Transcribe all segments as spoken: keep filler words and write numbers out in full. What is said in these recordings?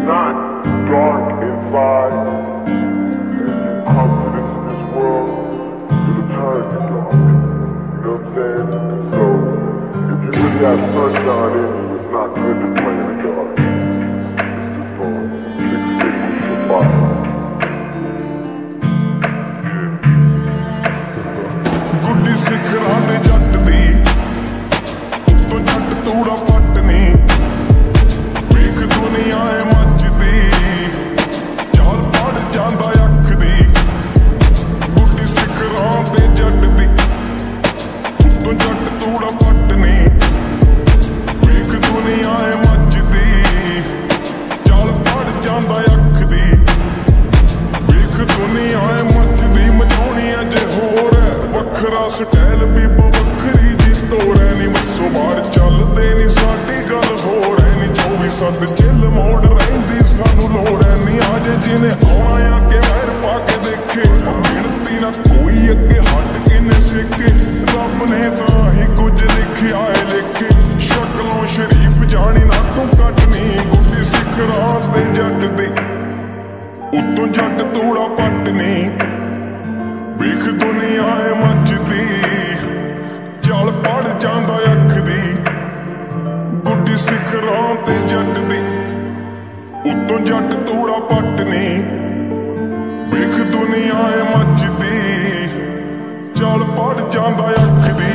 you're not dark inside and you confidence in this world, it'll turn you dark. You know what I'm saying? And so, if you really have sunshine in you, it's not good to play in the dark. It's just gonna extinguish your fire. ਗੁੱਡੀ ਸਿਖਰਾਂ ਦੇ ਜੱਟ ਦੀ ਉੱਤੋਂ ਜੱਟ ਤੂੜਾ ਪੱਟ ਨੀ ਵੇਖ ਦੁਨੀਆ ਏ ਮੱਚਦੀ ਚਾਲ ਪੜ ਜਾਂਦਾ ਅੱਖ ਦੀ ਗੁੱਡੀ ਸਿਖਰਾਂ ਦੇ ਜੱਟ ਦੀ ਉੱਤੋਂ ਜੱਟ ਤੂੜਾ ਪੱਟ ਨੀ ਵੇਖ ਦੁਨੀਆ ਏ ਮੱਚਦੀ ਚਾਲ ਪੜ ਜਾਂਦਾ ਅੱਖ ਦੀ ਵੇਖ ਦੁਨੀਆ ਏ ਮੱਚਦੀ ਮਚਾਉਣੀ ਅਜੇ ਹੋਰ ਵੱਖਰਾ ਸਟਾਈਲ ਵੀ ਵੱਖਰੀ ਜੀ ਤੋੜ ਐ ਨੀ ਮੱਸੋ ਬਾਹਰ ਚੱਲਦੇ ਨੀ ਸਾਡੀ ਗੱਲ ਹੋਰ ਐ ਨੀ ਚੌਵੀ ਸੱਤ ਚਿੱਲ ਮੋੜ ਰਹਿੰਦੀ ਸਾਨੂੰ ਲੋੜ ਐ ਨੀ ਆਜੇ ਜਿਹਨੇ ਆਉਣਾ ਆ ਕੇ ਵੈਰ ਪਾ ਕੇ ਦੇਖੇ ਗਿਣਤੀ ਨਾ ਕੋਈ ਅੱਗੇ ਹਟ ਕੇ ਨੇ ਸਿੱਕੇ ਰੱਬ ਨੇ ਤਾਂ ਹੀ ਕੁਝ ਲਿਖਿਆ ਏ ਲਿਖੇ ਸ਼ਕਲੋਂ ਸ਼ਰੀਫ ਜਾਣੀ ਨਾ ਤੂੰ ਕੱਟਣੀ ਗੁੱਡੀ ਸਿਖਰਾਂ ਤੇ ਜੱਟ ਦੀ ਉੱਤੋਂ ਜੱਟ ਤੂੜਾ ਪੱਟ ਨੀ ਵੇਖ ਦੁਨੀਆ ਏ ਮੱਚਦੀ ਚਾਲ ਪੜ ਜਾਂਦਾ ਅੱਖ ਦੀ ਗੁੱਡੀ ਸਿਖਰਾਂ ਤੇ ਜੱਟ ਦੀ ਉੱਤੋਂ ਜੱਟ ਤੂੜਾ ਪੱਟ ਨੀ ਵੇਖ ਦੁਨੀਆ ਏ ਮੱਚਦੀ ਚਾਲ ਪੜ ਜਾਂਦਾ ਅੱਖ ਦੀ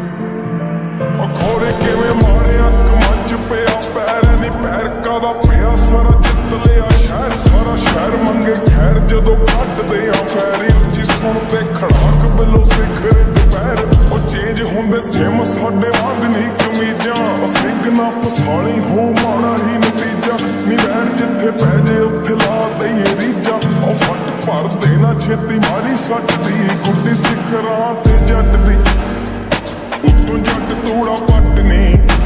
ਅਖੋੜੇ ਕਿਵੇਂ ਮਾਰਿਆ ਕਮੰਚ ਪਿਆ ਪੈਰ ਨੀ ਪੈਰ ਕਾਦਾ ਪਿਆ ਸਾਰਾ ਜਿੱਤ ਲਿਆ ਸ਼ਹਿਰ ਸਾਰਾ ਸ਼ਹਿਰ ਮੰਗੇ ਖੈਰ ਜਦੋਂ ਕੱਢਦੇ ਆ ਪੈਰੀ ਉੱਚੀ ਸੁਣਦੇ ਖੜਾਕ ਬਿੱਲੋ ਸਿਖਰ ਦੁਪਹਿਰ ਉਹ ਚੇਂਜ ਹੁੰਦੇ ਸਿਮ ਸਾਡੇ ਵਾਂਗ ਨੀ ਕਮੀਜ਼ਾਂ ਸਿੰਘ ਨਾ ਫਸਾਲੀ ਹੋ ਮਾੜਾ ਹੀ ਨਤੀਜਾ ਨੀ ਰਹਿਣ ਜਿੱਥੇ ਪੈ ਜੇ ਉੱਥੇ ਲਾ ਦਈਏ ਰੀਜਾ ਉਹ ਫੱਟ ਭਰਦੇ ਨਾ ਛੇਤੀ ਮਾਰੀ ਸੱਟ ਦੀ ਗੁੱਡੀ ਸਿਖਰਾਂ ਤੇ ਜੱਟ ਦੀ ਉੱਤੋਂ ਜੱਟ ਤੂੜਾ ਪੱਟ ਨੀ